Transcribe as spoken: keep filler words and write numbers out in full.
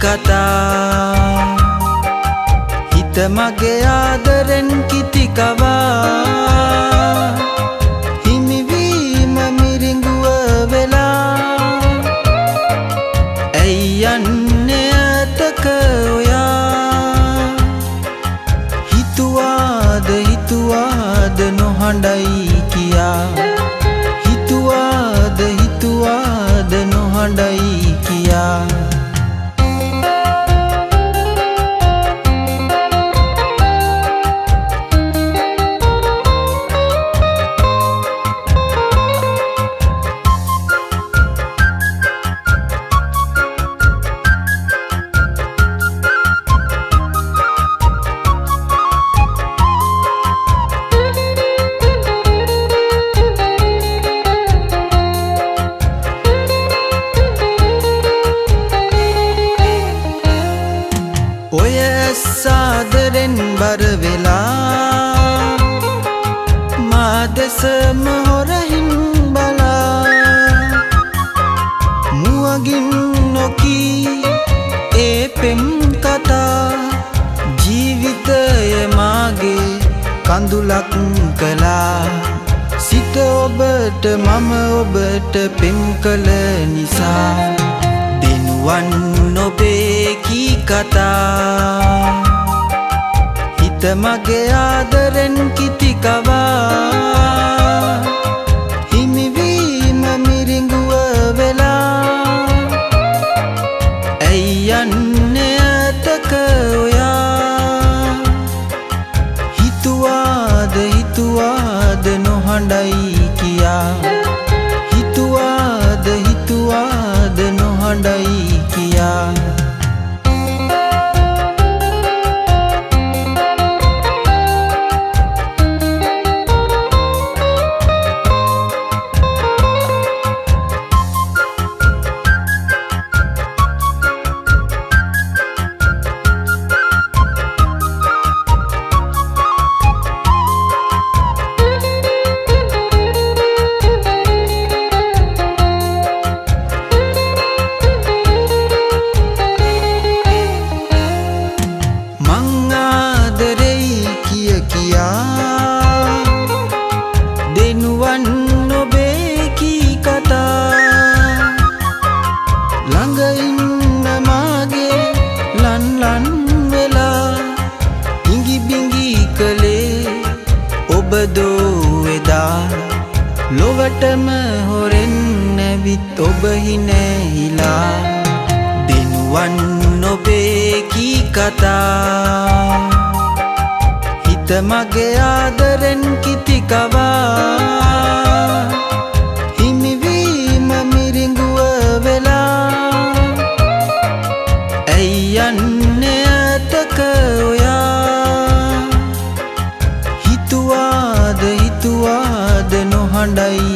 කතා හිත මගේ ආදරෙන් කිති කවා හිමිවීම මිරිඟුව වෙලා ඇයි යන්නේ අතක ඔයා හිතුවාද හිතුවාද නොහඬයි කියා හිතුවාද හිතුවාද නොහඬයි කියා ඔය සාදරෙන් බර වෙලා මා දෙසම හොරහින් බලා මුවගින් නොකී ඒ පෙම් කතා ජීවිතය මාගේ කඳුලක් කළා සිත ඔබට මම ඔබට පෙම් කළ නිසා දෙනුවන් නොබේ කී කතා හිත මගේ ආදරෙන් කිති කවා හිමිවීම මිරිඟුව වෙලා ඇයි යන්නේ අතක ඔයා හිතුවාද හිතුවාද නොහඬයි කියා හිතුවාද හිතුවාද නොහඬයි කියා දෙනුවන් නොබේ කී කතා ළඟ ඉන්න මාගේ ලන් ලන් වෙලා ඉඟි බිඟි කලේ ඔබ දෝ එදා ලොවටම හොරෙන් නැවිත් ඔබ හිනැහිලා දෙනුවන් නොබේ කී කතා හිත මගේ ආදරෙන් කිති කවා හිමිවීම මිරිඟුව වෙලා ඇයි යන්නේ අතක ඔයා හිතුවාද හිතුවාද නොහඬයි